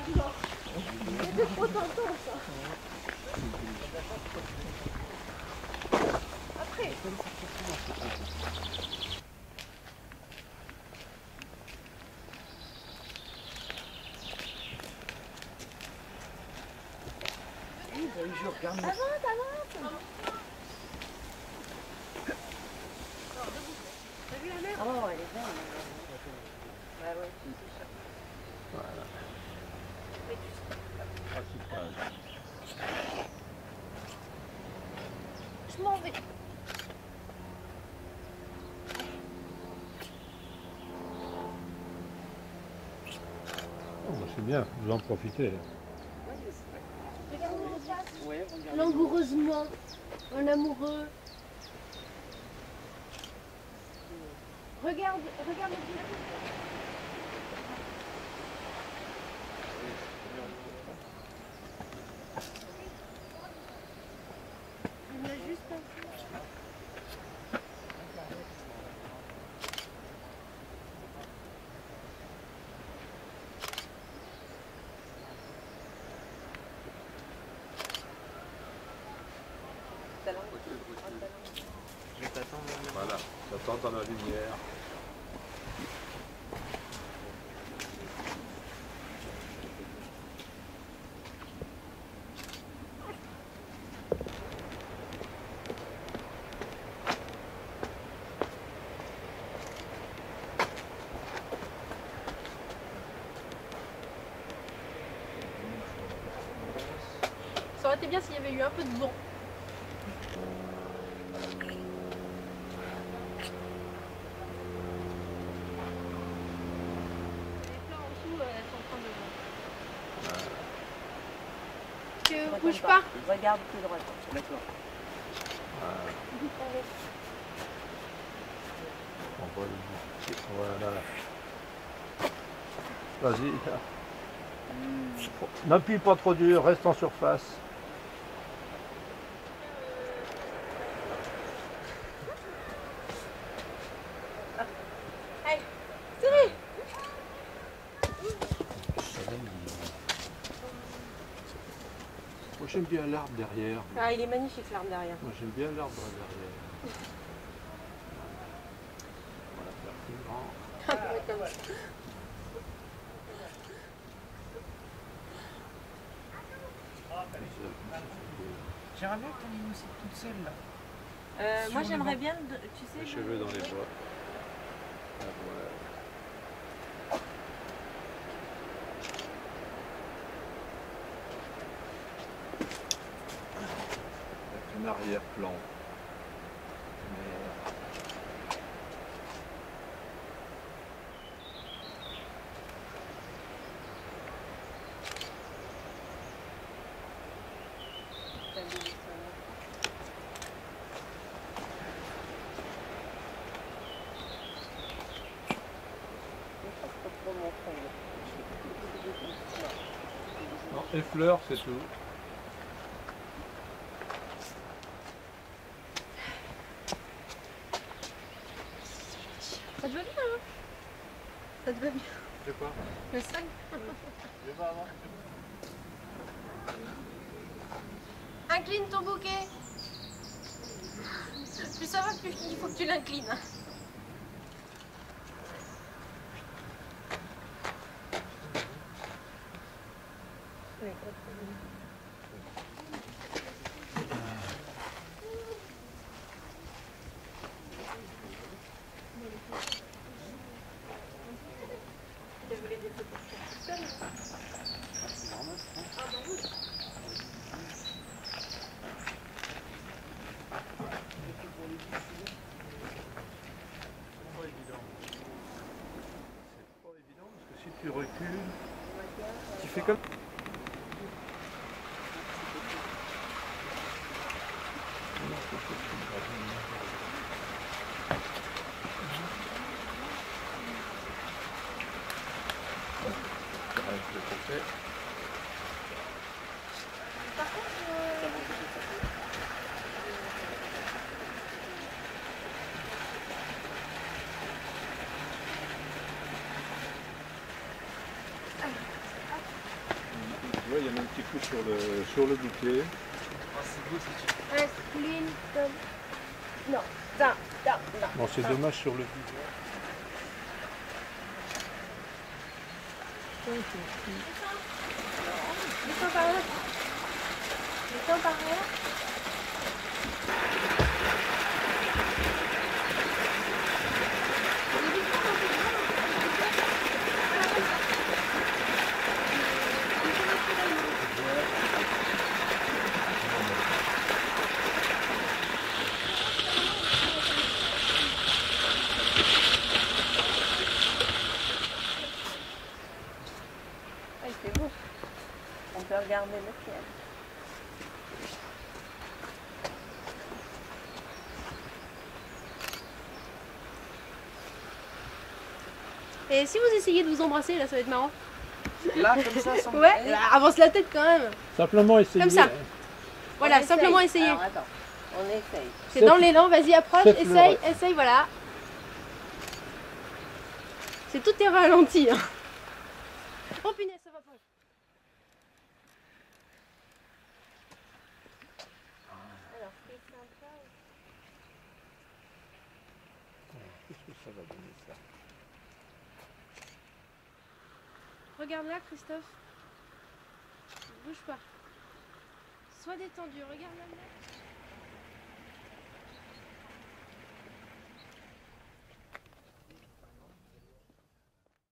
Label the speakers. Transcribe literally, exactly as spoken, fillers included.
Speaker 1: C'était trop tentant ça. Après.
Speaker 2: Je regarde.
Speaker 1: Avance, avance. T'as vu la mer?
Speaker 3: Oh, elle est belle. Bah ouais, c'est ça.
Speaker 4: Voilà. Principal.
Speaker 1: Je m'en vais.
Speaker 4: Oh, bah, c'est bien, vous en profitez.
Speaker 1: Langoureusement, un amoureux. Regarde, regarde le village. Il y en a juste un.
Speaker 2: Je t'attends.
Speaker 4: Voilà, j'attends dans la lumière.
Speaker 1: Ça aurait été bien s'il y avait eu un peu de vent. Que bouge pas.
Speaker 3: Regarde plus droite.
Speaker 2: D'accord.
Speaker 4: On voit le bout. Voilà. Vas-y. N'appuie pas trop dur, reste en surface.
Speaker 1: Allez, tirez.
Speaker 4: Moi j'aime bien l'arbre derrière.
Speaker 1: Ah, il est magnifique l'arbre derrière.
Speaker 4: Moi j'aime bien l'arbre derrière. On va la faire plus grand.
Speaker 2: J'aimerais bien que t'en aies aussi toute seule là.
Speaker 3: Euh, moi j'aimerais bien, de- tu sais...
Speaker 4: Les
Speaker 3: le-
Speaker 4: cheveux dans les bois. Ah, voilà. Avec un arrière-plan. Mais... Non, effleure, c'est tout.
Speaker 1: Ça te va bien, hein? Ça te va bien.
Speaker 4: C'est quoi?
Speaker 1: Le sol.
Speaker 4: Je vais avant.
Speaker 1: Incline ton bouquet. Plus ça va, plus il faut que tu l'inclines.
Speaker 4: Tu recules, tu fais comme...
Speaker 1: Par contre, euh...
Speaker 4: vois, il y en a un petit coup sur le, sur le bouquet.
Speaker 2: Oh, c'est beau ce truc.
Speaker 1: Un clean top. Non, ça, ça, non.
Speaker 4: Bon, c'est dommage sur le visage.
Speaker 1: Descends par là. Descends par là.
Speaker 3: Ah, c'est beau. On peut regarder le ciel.
Speaker 1: Et si vous essayez de vous embrasser, là, ça va être marrant.
Speaker 2: Là, comme ça, sans
Speaker 1: Ouais, là, avance la tête quand même.
Speaker 4: Simplement essayer.
Speaker 1: Comme ça.
Speaker 4: hein.
Speaker 1: Voilà,
Speaker 3: On essaye.
Speaker 1: simplement essayer.
Speaker 3: Alors, attends, on essaye.
Speaker 1: C'est dans l'élan, vas-y, approche,
Speaker 4: Faites-le,
Speaker 1: essaye,
Speaker 4: ouais.
Speaker 1: essaye, voilà. C'est tout est ralenti. Hein. Oh punaise, ça va pas.
Speaker 3: Alors, ce qui est sympa,
Speaker 4: Qu'est-ce que ça va donner ça?
Speaker 1: Regarde là, Christophe. Bouge pas. Sois détendu, regarde là. là.